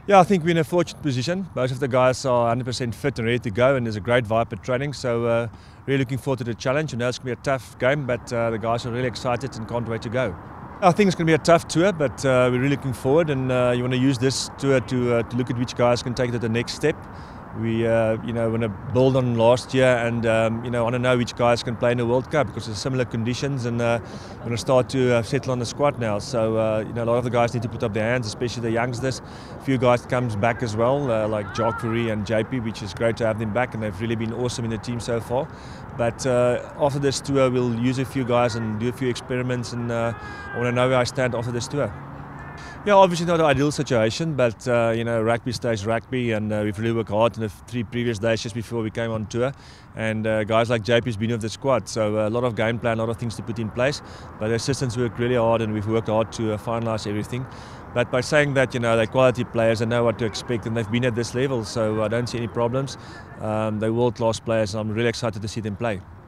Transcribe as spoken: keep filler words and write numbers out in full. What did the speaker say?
Yeah, I think we're in a fortunate position. Most of the guys are one hundred percent fit and ready to go, and there's a great vibe at training. So uh, really looking forward to the challenge. You know, it's going to be a tough game, but uh, the guys are really excited and can't wait to go. I think it's going to be a tough tour, but uh, we're really looking forward, and uh, you want to use this tour to, uh, to look at which guys can take it to the next step. We, uh, you know, want to build on last year, and um, you know, want to know which guys can play in the World Cup because there's similar conditions, and uh, we're going to start to uh, settle on the squad now. So, uh, you know, a lot of the guys need to put up their hands, especially the youngsters. A few guys comes back as well, uh, like Jacques Fourie and J P, which is great to have them back, and they've really been awesome in the team so far. But uh, after this tour, we'll use a few guys and do a few experiments, and uh, I want to know where I stand after this tour. Yeah, obviously not the ideal situation, but uh, you know, rugby stays rugby, and uh, we've really worked hard in the three previous days just before we came on tour. And uh, guys like J P's been with the squad, so uh, a lot of game plan, a lot of things to put in place. But the assistants work really hard, and we've worked hard to uh, finalise everything. But by saying that, you know, they're quality players, they know what to expect, and they've been at this level, so I don't see any problems. Um, they're world-class players, and I'm really excited to see them play.